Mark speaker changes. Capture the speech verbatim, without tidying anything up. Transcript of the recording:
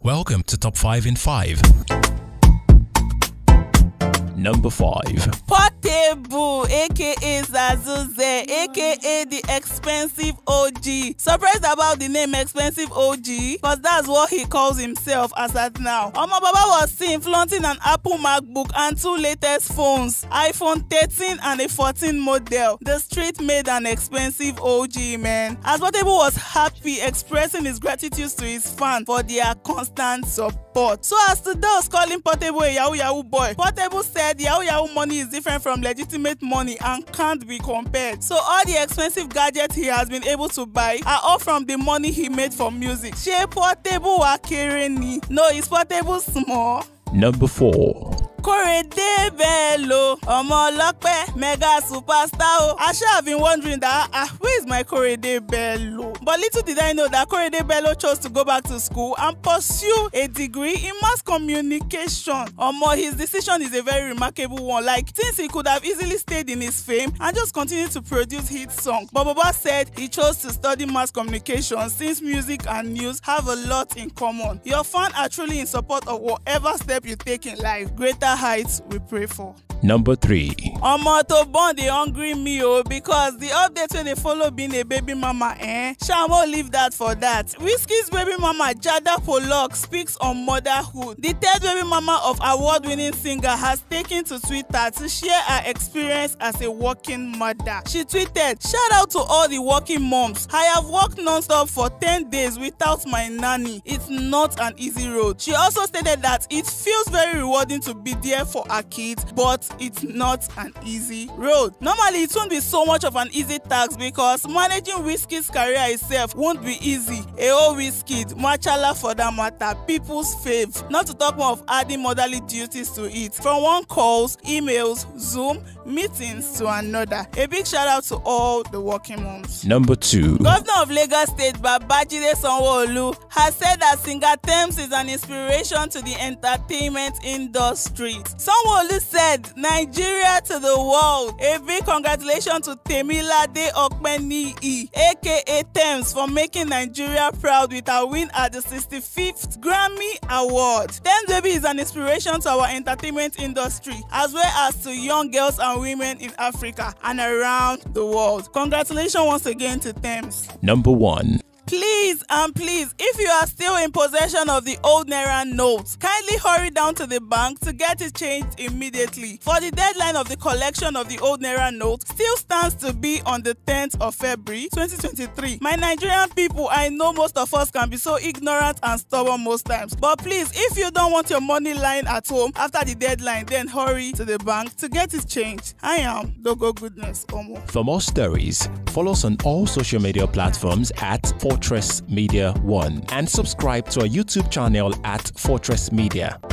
Speaker 1: Welcome to Top five in five. Number five.
Speaker 2: Portable, aka Zazuze, aka the expensive O G. Surprised about the name expensive O G? Cause that's what he calls himself as at now. Omo Baba was seen flaunting an Apple MacBook and two latest phones, iPhone thirteen and a fourteen model. The street made an expensive O G, man. As Portable was happy expressing his gratitude to his fans for their constant support. So as to those calling Portable a Yahoo Yahoo boy, Portable said Yahoo Yahoo money is different from legitimate money and can't be compared. So all the expensive gadgets he has been able to buy are all from the money he made from music. Ṣé Portable wa kéré ni? No, is Portable small?
Speaker 1: Number four.
Speaker 2: Korede Bello, Ọmọ Ọlọ́pẹ́, mega superstar o. I sure have been wondering that, ah, where is my Korede Bello? But little did I know that Korede Bello chose to go back to school and pursue a degree in mass communication. Omo, his decision is a very remarkable one. Like, since he could have easily stayed in his fame and just continued to produce hit songs, but Baba said he chose to study mass communication since music and news have a lot in common. Your fans are truly in support of whatever step you take in life. Greater heights we pray for.
Speaker 1: Number three.
Speaker 2: Omo to born dey hungry me o, because the update wey dey follow being a baby mama, eh? Shall we leave that for that? Whiskey's baby mama Jada Pollock speaks on motherhood. The third baby mama of award-winning singer has taken to Twitter to share her experience as a working mother. She tweeted, "Shout out to all the working moms. I have worked non-stop for ten days without my nanny. It's not an easy road." She also stated that it feels very rewarding to be there for her kids, but it's not an easy road. Normally, it won't be so much of an easy task because managing Wizkid's career itself won't be easy. A whole Wizkid, Machala for that matter, people's fave. Not to talk more of adding motherly duties to it. From one calls, emails, Zoom, meetings to another. A big shout out to all the working moms.
Speaker 1: Number two.
Speaker 2: Governor of Lagos State, Babajide Sanwo-Olu, has said that singer Tems is an inspiration to the entertainment industry. Sanwo-Olu said, "Nigeria to the world." A big congratulations to Temilade Okpeniyi, aka Tems, for making Nigeria proud with her win at the sixty-fifth Grammy Award. Tems baby is an inspiration to our entertainment industry, as well as to young girls and women in Africa and around the world. Congratulations once again to Tems.
Speaker 1: Number one.
Speaker 2: Please and please, if you are still in possession of the old Naira notes, kindly hurry down to the bank to get it changed immediately. For the deadline of the collection of the old Naira notes still stands to be on the tenth of February twenty twenty-three. My Nigerian people, I know most of us can be so ignorant and stubborn most times, but please, if you don't want your money lying at home after the deadline, then hurry to the bank to get it changed. I am Dogo Goodness Omo.
Speaker 1: For more stories, follow us on all social media platforms at Fortress Media One and subscribe to our YouTube channel at Fortress Media.